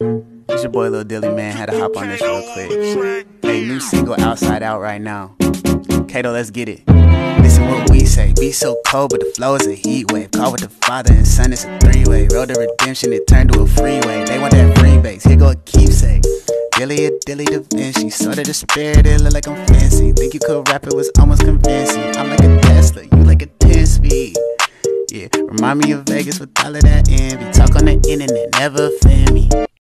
It's your boy Lil Dilly, man. Had to hop on this real quick. Hey, new single Outside Out right now. Kato, let's get it. Listen what we say. Be so cold, but the flow is a heat wave. Call with the father and son, it's a three-way. Road to redemption, it turned to a freeway. They want that free base, here go a keepsake. Dilly a Dilly Da Vinci, sort of the spirit, it look like I'm fancy. Think you could rap, it was almost convincing. I'm like a Tesla, you like a 10 speed. Yeah, remind me of Vegas with all of that envy. Talk on the internet, never offend me.